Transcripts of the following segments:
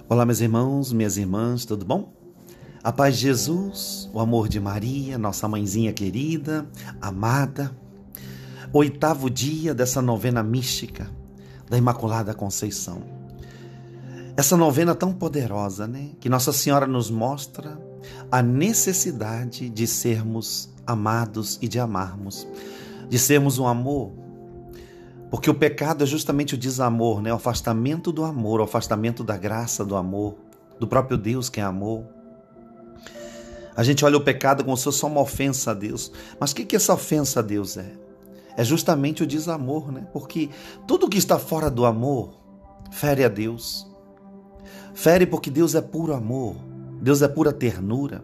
Olá, meus irmãos, minhas irmãs, tudo bom? A paz de Jesus, o amor de Maria, nossa mãezinha querida, amada. Oitavo dia dessa novena mística da Imaculada Conceição. Essa novena tão poderosa, né? Que Nossa Senhora nos mostra a necessidade de sermos amados e de amarmos, de sermos um amor. Porque o pecado é justamente o desamor, né? O afastamento do amor, o afastamento da graça do amor, do próprio Deus que é amor. A gente olha o pecado como se fosse só uma ofensa a Deus. Mas o que essa ofensa a Deus é? É justamente o desamor, né? Porque tudo que está fora do amor fere a Deus. Fere porque Deus é puro amor. Deus é pura ternura.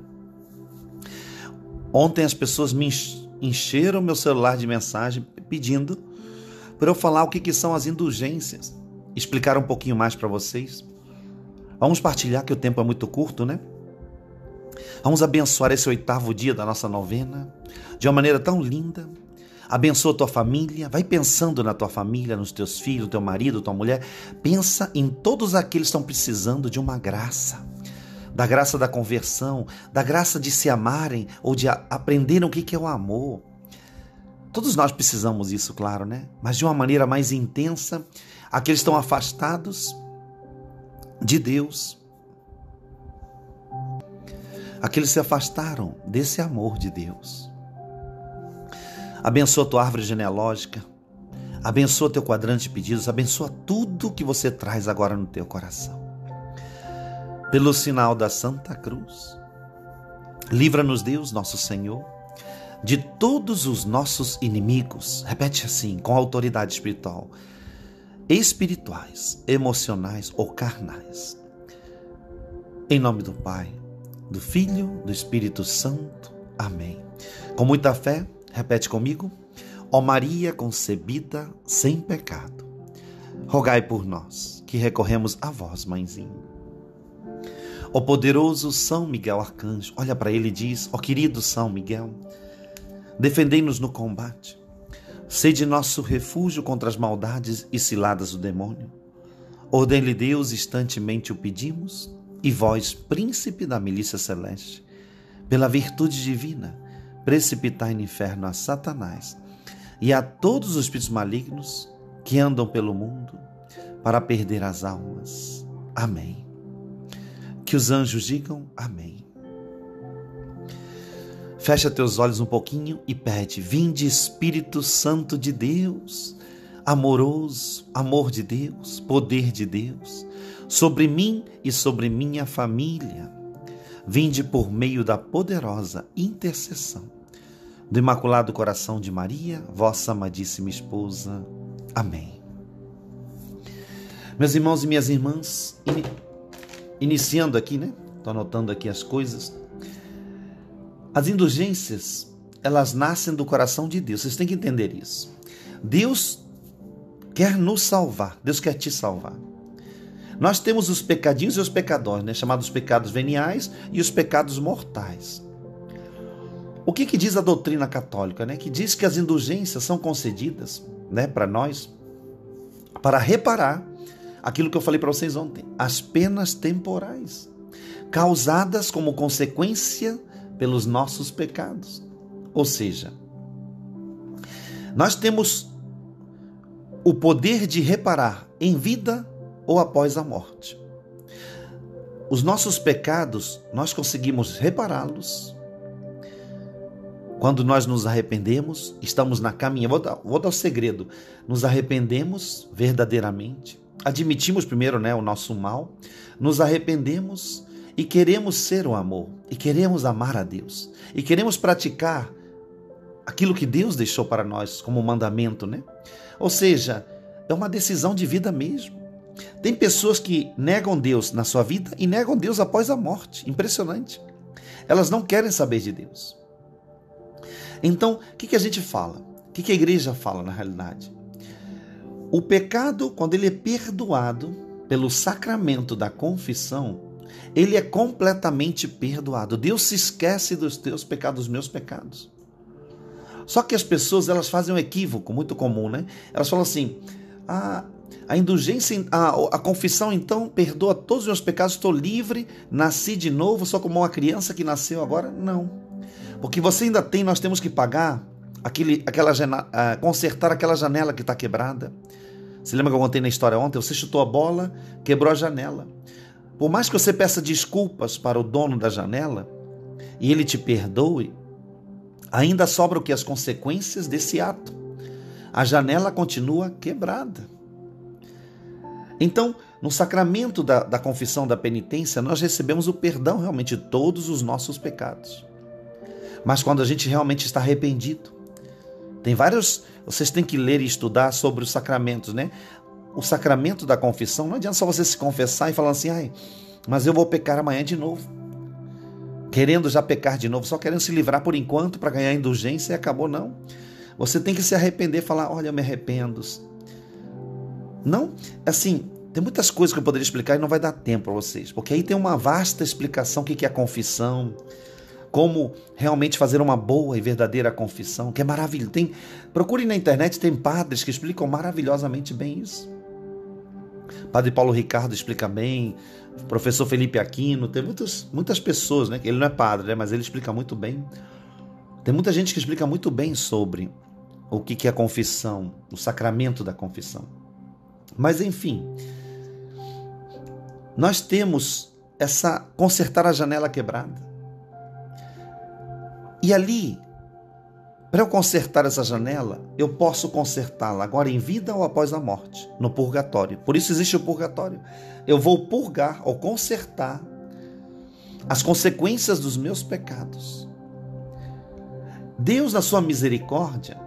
Ontem as pessoas me encheram meu celular de mensagem pedindo para eu falar o que são as indulgências, explicar um pouquinho mais para vocês. Vamos partilhar, que o tempo é muito curto, né? Vamos abençoar esse oitavo dia da nossa novena de uma maneira tão linda. Abençoa a tua família, vai pensando na tua família, nos teus filhos, teu marido, tua mulher. Pensa em todos aqueles que estão precisando de uma graça, da graça da conversão, da graça de se amarem ou de aprenderem o que é o amor. Todos nós precisamos disso, claro, né? Mas de uma maneira mais intensa, aqueles que estão afastados de Deus. Aqueles que se afastaram desse amor de Deus. Abençoa tua árvore genealógica. Abençoa teu quadrante de pedidos. Abençoa tudo que você traz agora no teu coração. Pelo sinal da Santa Cruz, livra-nos Deus, nosso Senhor, de todos os nossos inimigos. Repete assim, com autoridade espiritual. Espirituais, emocionais ou carnais. Em nome do Pai, do Filho, do Espírito Santo. Amém. Com muita fé, repete comigo. Ó Maria concebida sem pecado, rogai por nós, que recorremos a vós, mãezinha. Ó poderoso São Miguel Arcanjo, olha para ele e diz: ó querido São Miguel, defendei-nos no combate. Sede nosso refúgio contra as maldades e ciladas do demônio. Ordem-lhe Deus, instantemente o pedimos, e vós, príncipe da milícia celeste, pela virtude divina, precipitai no inferno a Satanás e a todos os espíritos malignos que andam pelo mundo para perder as almas. Amém. Que os anjos digam amém. Fecha teus olhos um pouquinho e pede: vinde Espírito Santo de Deus, amoroso, amor de Deus, poder de Deus, sobre mim e sobre minha família. Vinde por meio da poderosa intercessão do Imaculado Coração de Maria, vossa amadíssima esposa. Amém. Meus irmãos e minhas irmãs, iniciando aqui, né? Estou anotando aqui as coisas. As indulgências, elas nascem do coração de Deus. Vocês têm que entender isso. Deus quer nos salvar. Deus quer te salvar. Nós temos os pecadinhos e os pecadores, né? Chamados pecados veniais e os pecados mortais. O que diz a doutrina católica, né? Que diz que as indulgências são concedidas, né, para nós, para reparar aquilo que eu falei para vocês ontem, as penas temporais, causadas como consequência pelos nossos pecados. Ou seja, nós temos o poder de reparar em vida ou após a morte. Os nossos pecados, nós conseguimos repará-los quando nós nos arrependemos, estamos na caminhada. Vou dar o segredo. Nos arrependemos verdadeiramente, admitimos primeiro, né, o nosso mal, nos arrependemos e queremos ser o amor, e queremos amar a Deus, e queremos praticar aquilo que Deus deixou para nós como mandamento, né? Ou seja, é uma decisão de vida mesmo. Tem pessoas que negam Deus na sua vida e negam Deus após a morte. Impressionante. Elas não querem saber de Deus. Então, o que a gente fala? O que a igreja fala na realidade? O pecado, quando ele é perdoado pelo sacramento da confissão, ele é completamente perdoado. Deus se esquece dos teus pecados, dos meus pecados. Só que as pessoas, elas fazem um equívoco muito comum, né? Elas falam assim: A indulgência, a confissão, então, perdoa todos os meus pecados, estou livre, nasci de novo, sou como uma criança que nasceu agora? Não. Porque você ainda tem, nós temos que pagar, consertar aquela janela que está quebrada. Você lembra que eu contei na história ontem? Você chutou a bola, quebrou a janela. Por mais que você peça desculpas para o dono da janela, e ele te perdoe, ainda sobra o que? As consequências desse ato. A janela continua quebrada. Então, no sacramento da confissão da penitência, nós recebemos o perdão realmente de todos os nossos pecados. Mas quando a gente realmente está arrependido, vocês têm que ler e estudar sobre os sacramentos, né? O sacramento da confissão, não adianta só você se confessar e falar assim, mas eu vou pecar amanhã de novo. Querendo já pecar de novo, só querendo se livrar por enquanto para ganhar indulgência e acabou, não. Você tem que se arrepender, falar, olha, eu me arrependo. Não, assim, tem muitas coisas que eu poderia explicar e não vai dar tempo para vocês, porque aí tem uma vasta explicação do que é a confissão, como realmente fazer uma boa e verdadeira confissão, que é maravilhoso. Procure na internet, tem padres que explicam maravilhosamente bem isso. Padre Paulo Ricardo explica bem, professor Felipe Aquino, tem muitas pessoas, né? Ele não é padre, né? Mas ele explica muito bem. Tem muita gente que explica muito bem sobre o que é a confissão, o sacramento da confissão. Mas enfim, nós temos consertar a janela quebrada. E ali, para eu consertar essa janela, eu posso consertá-la agora em vida ou após a morte, no purgatório. Por isso existe o purgatório. Eu vou purgar ou consertar as consequências dos meus pecados. Deus, na sua misericórdia,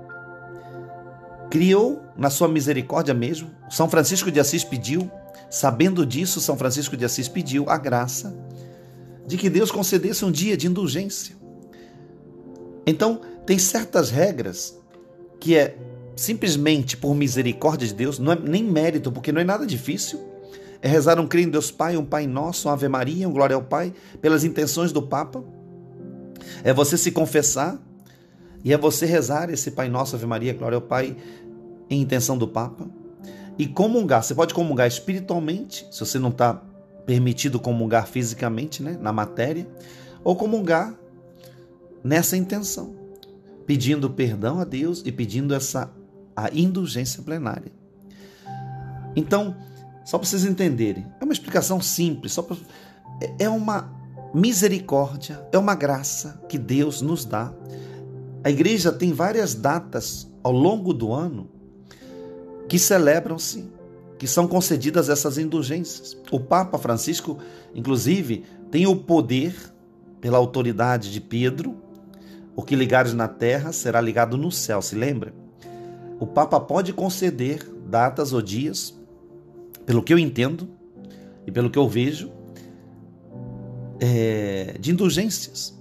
criou, na sua misericórdia mesmo, São Francisco de Assis pediu, sabendo disso, São Francisco de Assis pediu a graça de que Deus concedesse um dia de indulgência. Então, tem certas regras que é simplesmente por misericórdia de Deus, não é nem mérito, porque não é nada difícil. É rezar um Creio em Deus Pai, um Pai Nosso, um Ave Maria, um Glória ao Pai, pelas intenções do Papa. É você se confessar e é você rezar esse Pai Nosso, Ave Maria, Glória ao Pai, em intenção do Papa. E comungar, você pode comungar espiritualmente, se você não está permitido comungar fisicamente, né, na matéria, ou comungar nessa intenção, pedindo perdão a Deus e pedindo a indulgência plenária. Então, só para vocês entenderem, é uma explicação simples, é uma misericórdia, é uma graça que Deus nos dá. A igreja tem várias datas ao longo do ano que celebram-se, que são concedidas essas indulgências. O Papa Francisco, inclusive, tem o poder, pela autoridade de Pedro, o que ligares na terra será ligado no céu, se lembra? O Papa pode conceder datas ou dias, pelo que eu entendo e pelo que eu vejo, de indulgências.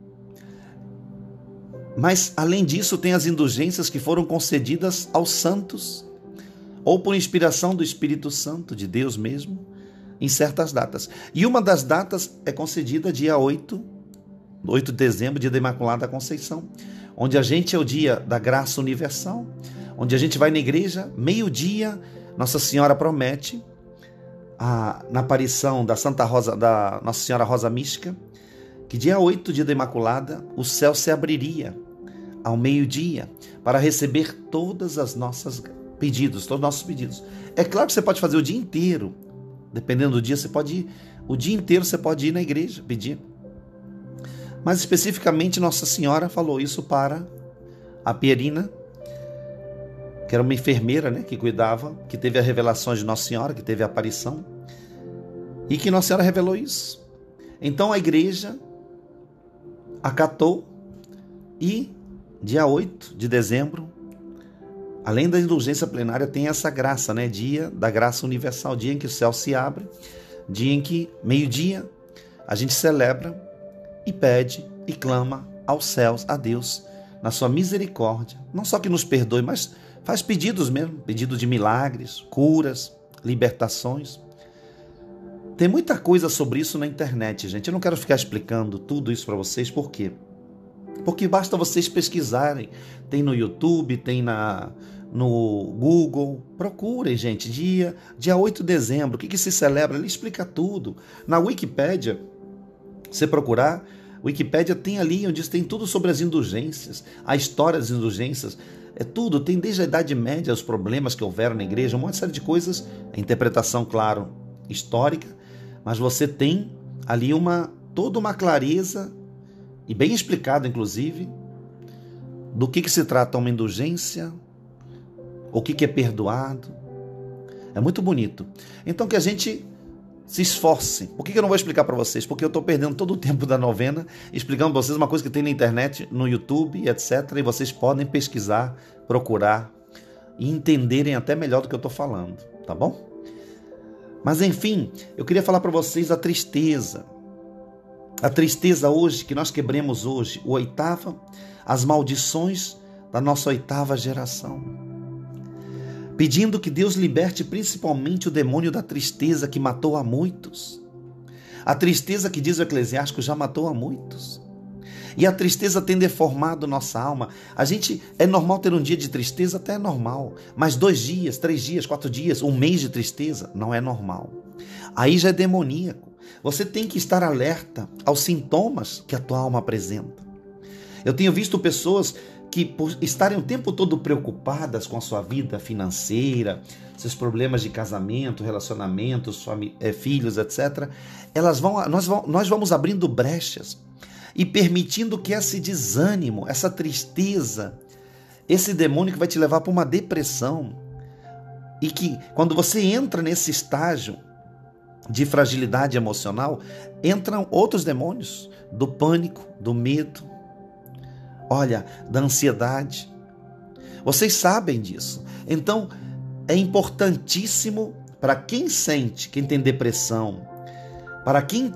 Mas, além disso, tem as indulgências que foram concedidas aos santos, ou por inspiração do Espírito Santo, de Deus mesmo, em certas datas. E uma das datas é concedida dia 8 de dezembro, dia da Imaculada Conceição, onde a gente é o dia da graça universal, onde a gente vai na igreja, meio-dia, Nossa Senhora promete, na aparição da Santa Rosa, da Nossa Senhora Rosa Mística, que dia 8, dia da Imaculada, o céu se abriria ao meio-dia para receber todos os nossos pedidos. É claro que você pode fazer o dia inteiro, dependendo do dia, o dia inteiro você pode ir na igreja pedir. Mas especificamente Nossa Senhora falou isso para a Pierina, que era uma enfermeira, né, que cuidava, que teve a revelação de Nossa Senhora, que teve a aparição, e que Nossa Senhora revelou isso. Então a igreja acatou e dia 8 de dezembro, além da indulgência plenária, tem essa graça, né, dia da graça universal, dia em que o céu se abre, dia em que, meio-dia, a gente celebra e pede e clama aos céus, a Deus, na sua misericórdia, não só que nos perdoe, mas faz pedidos mesmo, pedido de milagres, curas, libertações. Tem muita coisa sobre isso na internet, gente. Eu não quero ficar explicando tudo isso para vocês, por quê? Porque basta vocês pesquisarem, tem no YouTube, tem no Google. Procurem, gente, dia 8 de dezembro, o que se celebra? Ele explica tudo. Na Wikipédia, você procurar, Wikipédia tem ali onde tem tudo sobre as indulgências, a história das indulgências, é tudo, tem desde a Idade Média, os problemas que houveram na igreja, uma série de coisas, a interpretação, claro, histórica, mas você tem ali toda uma clareza, e bem explicado, inclusive, do que se trata uma indulgência, o que é perdoado. É muito bonito. Então que a gente se esforce. Por que eu não vou explicar para vocês? Porque eu estou perdendo todo o tempo da novena explicando para vocês uma coisa que tem na internet, no YouTube, etc. E vocês podem pesquisar, procurar e entenderem até melhor do que eu estou falando, tá bom? Mas enfim, eu queria falar para vocês a tristeza. A tristeza hoje, que nós quebremos hoje, as maldições da nossa 8ª geração. Pedindo que Deus liberte principalmente o demônio da tristeza que matou a muitos. A tristeza que diz o Eclesiástico já matou a muitos. E a tristeza tem deformado nossa alma. É normal ter um dia de tristeza, até é normal. Mas 2 dias, 3 dias, 4 dias, um mês de tristeza, não é normal. Aí já é demoníaco. Você tem que estar alerta aos sintomas que a tua alma apresenta. Eu tenho visto pessoas que, por estarem o tempo todo preocupadas com a sua vida financeira, seus problemas de casamento, relacionamentos, filhos, etc., nós vamos abrindo brechas e permitindo que esse desânimo, essa tristeza, esse demônio que vai te levar para uma depressão, e que quando você entra nesse estágio de fragilidade emocional, entram outros demônios, do pânico, do medo, da ansiedade. Vocês sabem disso. Então, é importantíssimo para quem tem depressão, para quem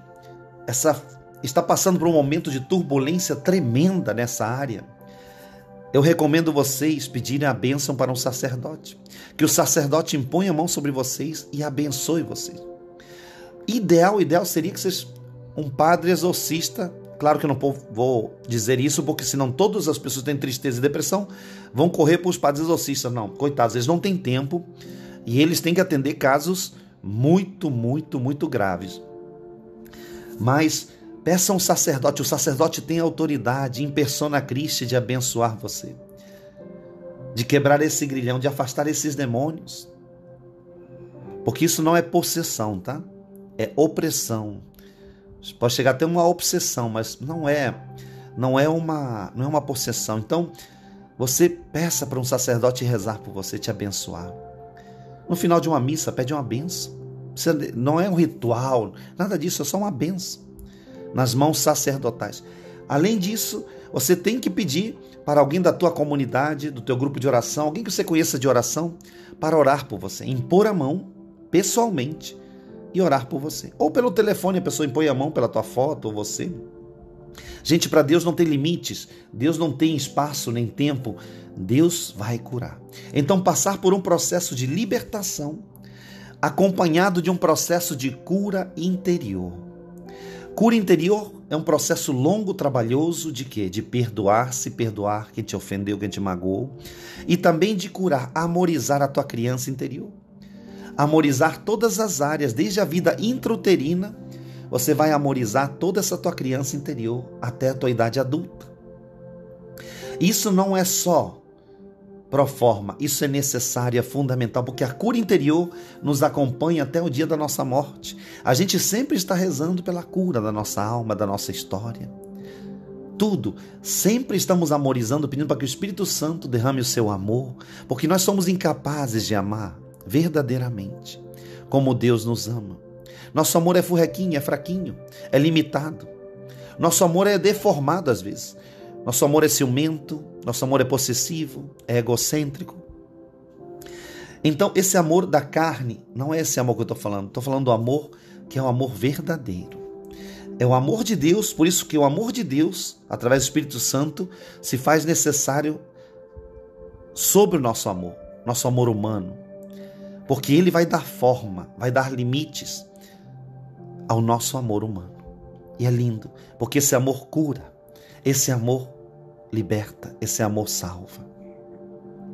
está passando por um momento de turbulência tremenda nessa área, eu recomendo vocês pedirem a bênção para um sacerdote, que o sacerdote imponha a mão sobre vocês e abençoe vocês. Ideal seria que vocês, um padre exorcista. Claro que eu não vou dizer isso, porque senão todas as pessoas que têm tristeza e depressão vão correr para os padres exorcistas. Não, coitados, eles não têm tempo e eles têm que atender casos muito, muito, muito graves. Mas peça um sacerdote, o sacerdote tem autoridade, em persona Christi, de abençoar você, de quebrar esse grilhão, de afastar esses demônios. Porque isso não é possessão, tá? É opressão. Pode chegar até uma obsessão, mas não é uma possessão. Então, você peça para um sacerdote rezar por você, te abençoar. No final de uma missa, pede uma bênção. Não é um ritual, nada disso, é só uma bênção nas mãos sacerdotais. Além disso, você tem que pedir para alguém da tua comunidade, do teu grupo de oração, alguém que você conheça de oração, para orar por você, impor a mão pessoalmente e orar por você. Ou pelo telefone, a pessoa impõe a mão pela tua foto, ou você. Gente, para Deus não tem limites, Deus não tem espaço nem tempo, Deus vai curar. Então, passar por um processo de libertação, acompanhado de um processo de cura interior. Cura interior é um processo longo, trabalhoso, de quê? De perdoar quem te ofendeu, quem te magoou, e também de curar, amorizar a tua criança interior. Amorizar todas as áreas, desde a vida intrauterina, você vai amorizar toda essa tua criança interior até a tua idade adulta. Isso não é só pro forma, isso é necessário, é fundamental, porque a cura interior nos acompanha até o dia da nossa morte. A gente sempre está rezando pela cura da nossa alma, da nossa história. Tudo, sempre estamos amorizando, pedindo para que o Espírito Santo derrame o seu amor, porque nós somos incapazes de amar verdadeiramente como Deus nos ama. Nosso amor é furrequinho, é fraquinho, é limitado. Nosso amor é deformado às vezes. Nosso amor é ciumento, nosso amor é possessivo, é egocêntrico. Então, esse amor da carne não é esse amor que eu estou falando do amor que é o amor verdadeiro. É o amor de Deus, por isso que o amor de Deus, através do Espírito Santo, se faz necessário sobre o nosso amor humano. Porque ele vai dar forma, vai dar limites ao nosso amor humano. E é lindo, porque esse amor cura, esse amor liberta, esse amor salva.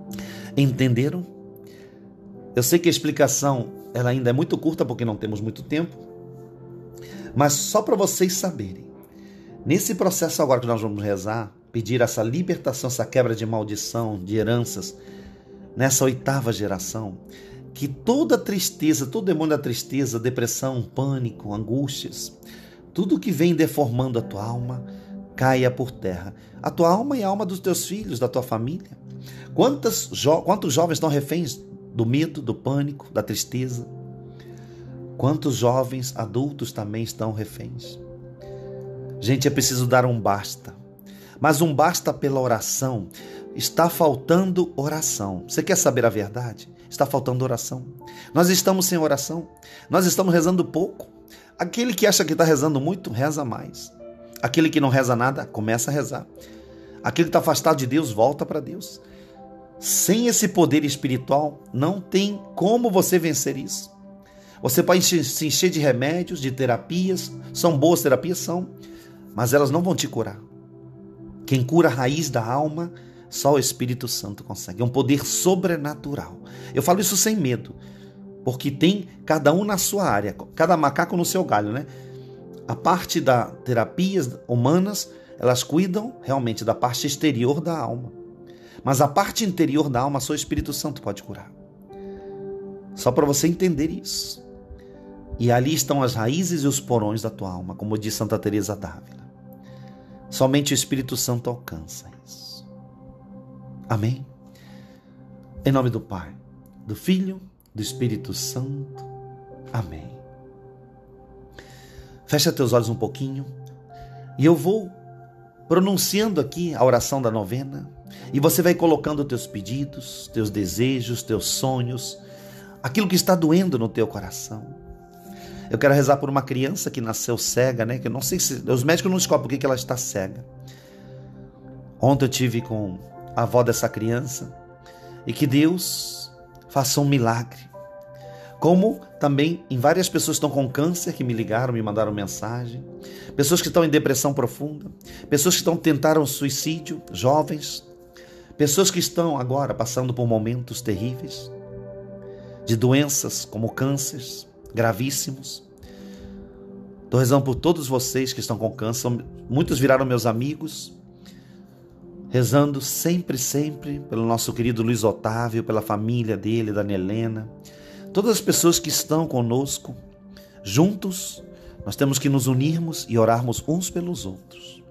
Entenderam? Eu sei que a explicação ela ainda é muito curta porque não temos muito tempo, mas só para vocês saberem, nesse processo agora que nós vamos rezar, pedir essa libertação, essa quebra de maldição, de heranças, nessa 8ª geração, que toda tristeza, todo demônio da tristeza, depressão, pânico, angústias, tudo que vem deformando a tua alma, caia por terra. A tua alma e a alma dos teus filhos, da tua família. Quantos jovens estão reféns do medo, do pânico, da tristeza? Quantos jovens adultos também estão reféns? Gente, é preciso dar um basta. Mas um basta pela oração. Está faltando oração. Você quer saber a verdade? Está faltando oração. Nós estamos sem oração. Nós estamos rezando pouco. Aquele que acha que está rezando muito, reza mais. Aquele que não reza nada, começa a rezar. Aquele que está afastado de Deus, volta para Deus. Sem esse poder espiritual, não tem como você vencer isso. Você pode se encher de remédios, de terapias. São boas terapias? São. Mas elas não vão te curar. Quem cura a raiz da alma, só o Espírito Santo consegue. É um poder sobrenatural. Eu falo isso sem medo. Porque tem cada um na sua área. Cada macaco no seu galho, né? A parte das terapias humanas, elas cuidam realmente da parte exterior da alma. Mas a parte interior da alma, só o Espírito Santo pode curar. Só para você entender isso. E ali estão as raízes e os porões da tua alma, como diz Santa Teresa d'Ávila. Somente o Espírito Santo alcança isso. Amém? Em nome do Pai, do Filho, do Espírito Santo. Amém. Fecha teus olhos um pouquinho e eu vou pronunciando aqui a oração da novena e você vai colocando teus pedidos, teus desejos, teus sonhos, aquilo que está doendo no teu coração. Eu quero rezar por uma criança que nasceu cega, né? Que eu não sei se os médicos não descobrem por que ela está cega. Ontem eu tive com a avó dessa criança e que Deus faça um milagre. Como também em várias pessoas que estão com câncer que me ligaram, me mandaram mensagem, pessoas que estão em depressão profunda, pessoas que tentaram suicídio, jovens, pessoas que estão agora passando por momentos terríveis de doenças como cânceres gravíssimos. Estou rezando por todos vocês que estão com câncer. Muitos viraram meus amigos. Rezando sempre, sempre pelo nosso querido Luiz Otávio, pela família dele, Dona Helena. Todas as pessoas que estão conosco. Juntos, nós temos que nos unirmos e orarmos uns pelos outros.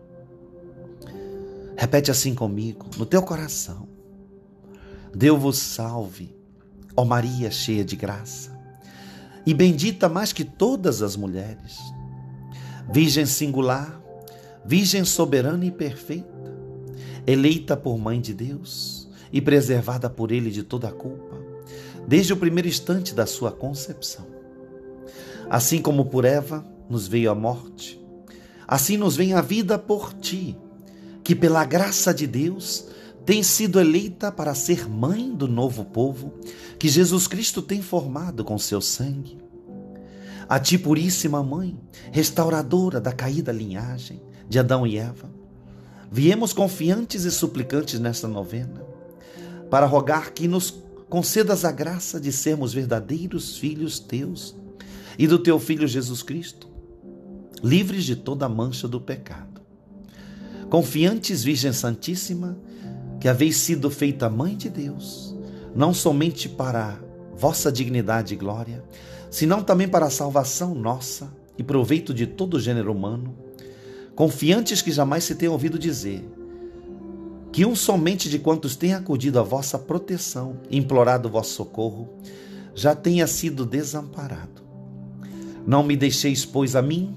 Repete assim comigo, no teu coração. Deus vos salve, ó Maria cheia de graça. E bendita mais que todas as mulheres, Virgem singular, Virgem soberana e perfeita, eleita por Mãe de Deus e preservada por Ele de toda a culpa, desde o primeiro instante da sua concepção. Assim como por Eva nos veio a morte, assim nos vem a vida por ti, que pela graça de Deus tem sido eleita para ser mãe do novo povo que Jesus Cristo tem formado com seu sangue. A ti, puríssima mãe, restauradora da caída linhagem de Adão e Eva, viemos confiantes e suplicantes nesta novena, para rogar que nos concedas a graça de sermos verdadeiros filhos teus e do teu Filho Jesus Cristo, livres de toda mancha do pecado. Confiantes, Virgem Santíssima, que haveis sido feita Mãe de Deus, não somente para vossa dignidade e glória, senão também para a salvação nossa e proveito de todo o gênero humano, confiantes que jamais se tenha ouvido dizer que um somente de quantos tem acudido à vossa proteção e implorado o vosso socorro, já tenha sido desamparado. Não me deixeis, pois, a mim,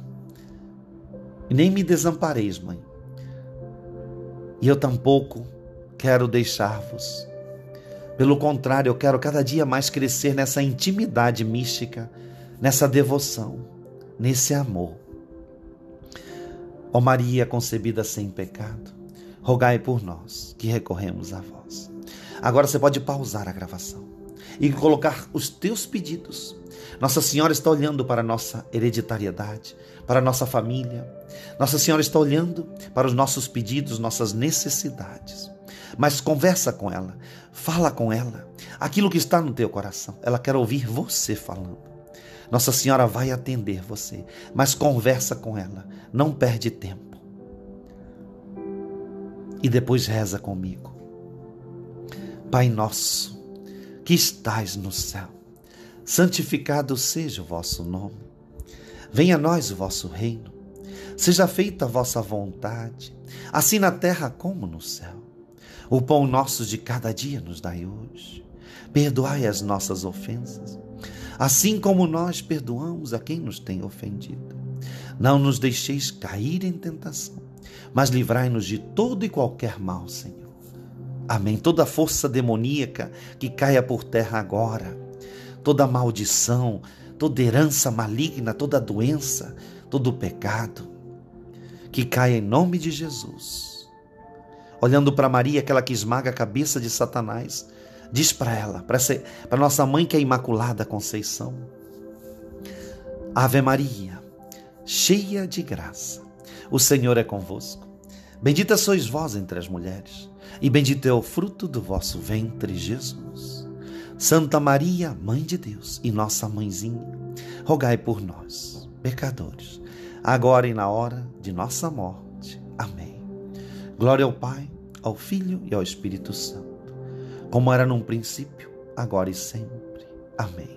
nem me desampareis, Mãe. E eu tampouco quero deixar-vos. Pelo contrário, eu quero cada dia mais crescer nessa intimidade mística, nessa devoção, nesse amor. Ó Maria concebida sem pecado, rogai por nós que recorremos a vós. Agora você pode pausar a gravação e colocar os teus pedidos. Nossa Senhora está olhando para a nossa hereditariedade, para a nossa família. Nossa Senhora está olhando para os nossos pedidos, nossas necessidades. mas conversa com ela, fala com ela, aquilo que está no teu coração. Ela quer ouvir você falando. Nossa Senhora vai atender você, mas conversa com ela, não perde tempo. E depois reza comigo. Pai nosso, que estais no céu, santificado seja o vosso nome. Venha a nós o vosso reino. Seja feita a vossa vontade, assim na terra como no céu. O pão nosso de cada dia nos dai hoje. Perdoai as nossas ofensas, assim como nós perdoamos a quem nos tem ofendido. Não nos deixeis cair em tentação, mas livrai-nos de todo e qualquer mal, Senhor. Amém. Toda força demoníaca que caia por terra agora, toda maldição, toda herança maligna, toda doença, todo pecado, que caia em nome de Jesus. Olhando para Maria, aquela que esmaga a cabeça de Satanás, diz para ela, para nossa mãe que é Imaculada Conceição: Ave Maria, cheia de graça, o Senhor é convosco. Bendita sois vós entre as mulheres, e bendito é o fruto do vosso ventre, Jesus. Santa Maria, Mãe de Deus e nossa mãezinha, rogai por nós, pecadores, agora e na hora de nossa morte. Amém. Glória ao Pai, ao Filho e ao Espírito Santo, como era num princípio, agora e sempre. Amém.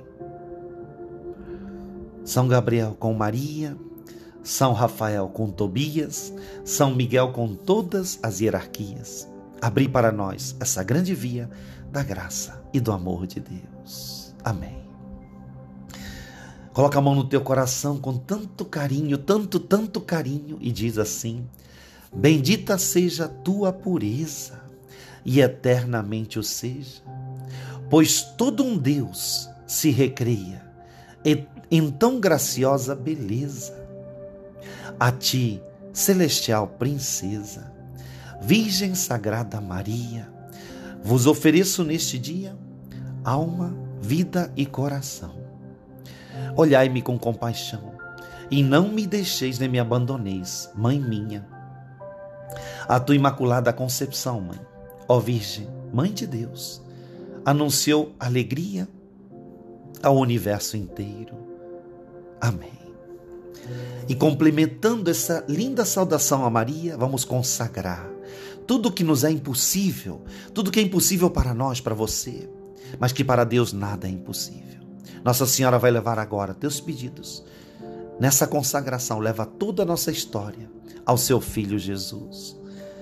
São Gabriel com Maria, São Rafael com Tobias, São Miguel com todas as hierarquias, abri para nós essa grande via da graça e do amor de Deus. Amém. Coloca a mão no teu coração com tanto carinho, tanto carinho, e diz assim: bendita seja a tua pureza, e eternamente o seja, pois todo um Deus se recreia em tão graciosa beleza. A ti, celestial princesa, Virgem Sagrada Maria, vos ofereço neste dia alma, vida e coração. Olhai-me com compaixão e não me deixeis nem me abandoneis, Mãe minha. A tua Imaculada Concepção, Mãe, ó Virgem, Mãe de Deus, anunciou alegria ao universo inteiro. Amém. E complementando essa linda saudação a Maria, vamos consagrar tudo que nos é impossível, tudo que é impossível para nós, para você, mas que para Deus nada é impossível. Nossa Senhora vai levar agora teus pedidos. Nessa consagração, leva toda a nossa história ao seu Filho Jesus.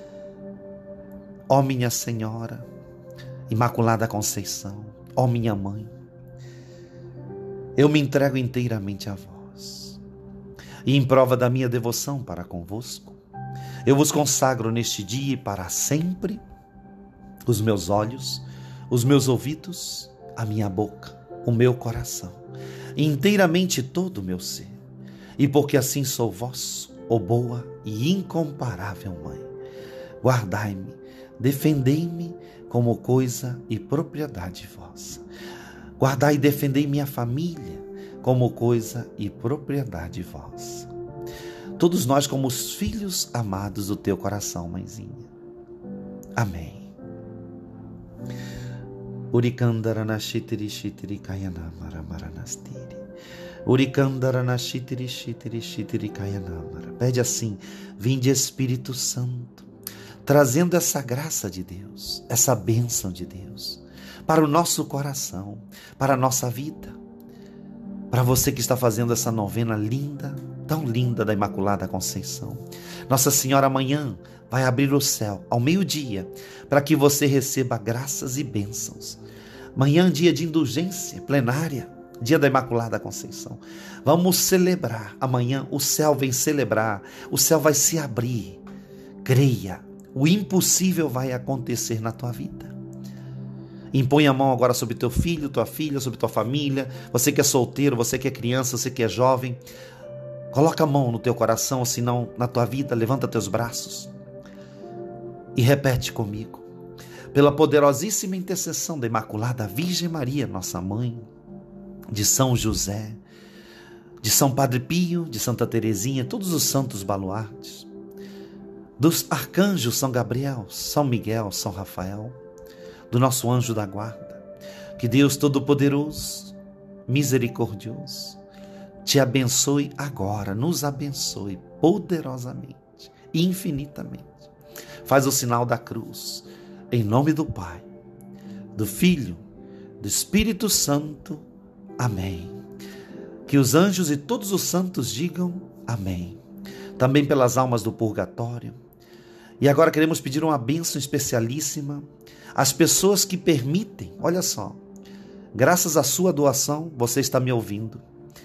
Ó minha Senhora, Imaculada Conceição, ó minha Mãe, eu me entrego inteiramente a vós. E em prova da minha devoção para convosco, eu vos consagro neste dia e para sempre os meus olhos, os meus ouvidos, a minha boca, o meu coração, inteiramente todo o meu ser. E porque assim sou vosso, ó boa e incomparável Mãe, guardai-me, defendei-me como coisa e propriedade vossa. Guardai e defendei minha família como coisa e propriedade vossa. Todos nós como os filhos amados do teu coração, Mãezinha. Amém. Urikandara shitiri shitiri kayana maramaranastiri. Urikandara shitiri shitiri shitiri kayana mara. Pede assim: vinde Espírito Santo, trazendo essa graça de Deus, essa bênção de Deus para o nosso coração, para a nossa vida. Para você que está fazendo essa novena linda, tão linda da Imaculada Conceição, Nossa Senhora amanhã vai abrir o céu ao meio-dia para que você receba graças e bênçãos. Amanhã, dia de indulgência plenária, dia da Imaculada Conceição. Vamos celebrar. Amanhã o céu vem celebrar, o céu vai se abrir. Creia, o impossível vai acontecer na tua vida. Impõe a mão agora sobre teu filho, tua filha, sobre tua família. Você que é solteiro, você que é criança, você que é jovem. Coloca a mão no teu coração, ou se não na tua vida, levanta teus braços. E repete comigo. Pela poderosíssima intercessão da Imaculada Virgem Maria, nossa mãe, de São José, de São Padre Pio, de Santa Teresinha, todos os santos baluartes, dos arcanjos São Gabriel, São Miguel, São Rafael, do nosso anjo da guarda. Que Deus Todo-Poderoso, misericordioso, te abençoe agora, nos abençoe poderosamente, infinitamente. Faz o sinal da cruz, em nome do Pai, do Filho, do Espírito Santo. Amém. Que os anjos e todos os santos digam amém. Também pelas almas do purgatório. E agora queremos pedir uma bênção especialíssima às pessoas que permitem, olha só, graças à sua doação, você está me ouvindo.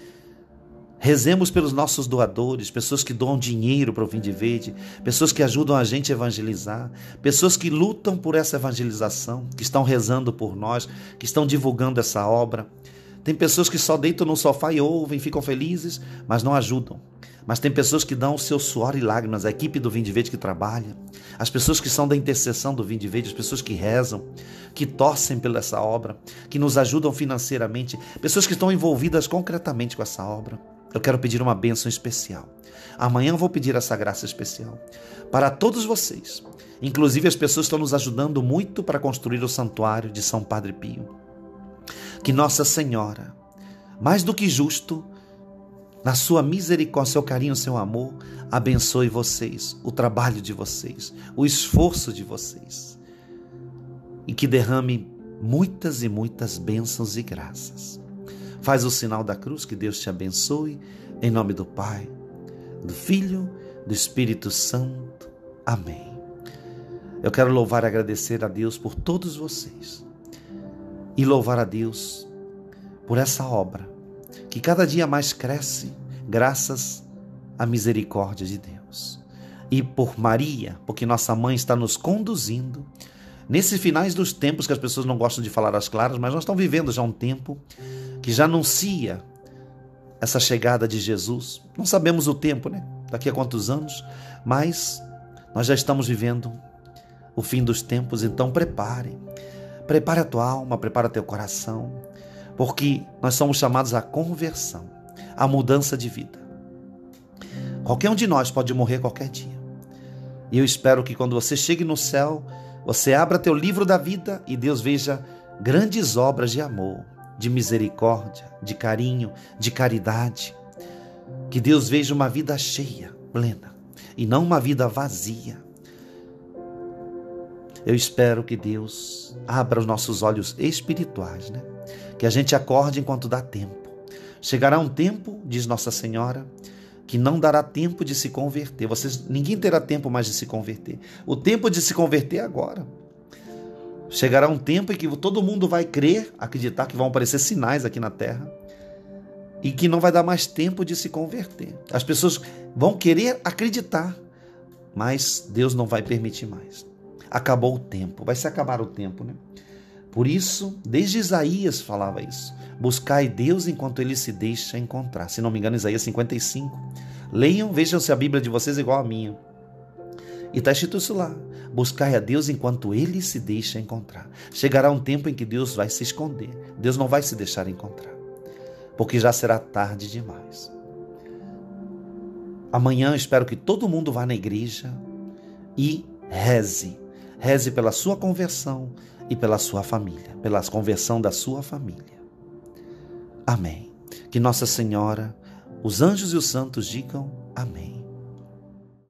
Rezemos pelos nossos doadores, pessoas que doam dinheiro para o Vinde Verde, pessoas que ajudam a gente a evangelizar, pessoas que lutam por essa evangelização, que estão rezando por nós, que estão divulgando essa obra. Tem pessoas que só deitam no sofá e ouvem, ficam felizes, mas não ajudam. Mas tem pessoas que dão o seu suor e lágrimas, a equipe do Vinde Verde que trabalha, as pessoas que são da intercessão do Vinde Verde, as pessoas que rezam, que torcem pela essa obra, que nos ajudam financeiramente, pessoas que estão envolvidas concretamente com essa obra. Eu quero pedir uma bênção especial. Amanhã eu vou pedir essa graça especial para todos vocês, inclusive as pessoas que estão nos ajudando muito para construir o santuário de São Padre Pio. Que Nossa Senhora, mais do que justo, na sua misericórdia, seu carinho, seu amor, abençoe vocês, o trabalho de vocês, o esforço de vocês. E que derrame muitas e muitas bênçãos e graças. Faz o sinal da cruz, que Deus te abençoe, em nome do Pai, do Filho, do Espírito Santo. Amém. Eu quero louvar e agradecer a Deus por todos vocês. E louvar a Deus por essa obra, que cada dia mais cresce, graças à misericórdia de Deus. E por Maria, porque nossa mãe está nos conduzindo, nesses finais dos tempos que as pessoas não gostam de falar às claras, mas nós estamos vivendo já um tempo que já anuncia essa chegada de Jesus. Não sabemos o tempo, né? Daqui a quantos anos, mas nós já estamos vivendo o fim dos tempos, então prepare a tua alma, prepara teu coração, porque nós somos chamados à conversão, à mudança de vida. Qualquer um de nós pode morrer qualquer dia. E eu espero que quando você chegue no céu, você abra teu livro da vida e Deus veja grandes obras de amor, de misericórdia, de carinho, de caridade. Que Deus veja uma vida cheia, plena, e não uma vida vazia. Eu espero que Deus abra os nossos olhos espirituais, né? Que a gente acorde enquanto dá tempo. Chegará um tempo, diz Nossa Senhora, que não dará tempo de se converter. Ninguém terá tempo mais de se converter. O tempo de se converter é agora. Chegará um tempo em que todo mundo vai crer, acreditar que vão aparecer sinais aqui na Terra e que não vai dar mais tempo de se converter. As pessoas vão querer acreditar, mas Deus não vai permitir mais. Acabou o tempo, vai se acabar o tempo, né? Por isso, desde Isaías falava isso. Buscai Deus enquanto Ele se deixa encontrar. Se não me engano, Isaías 55. Leiam, vejam se a Bíblia de vocês é igual à minha. E está escrito isso lá. Buscai a Deus enquanto Ele se deixa encontrar. Chegará um tempo em que Deus vai se esconder. Deus não vai se deixar encontrar, porque já será tarde demais. Amanhã eu espero que todo mundo vá na igreja e reze. Reze pela sua conversão e pela sua família, pela conversão da sua família. Amém. Que Nossa Senhora, os anjos e os santos digam amém.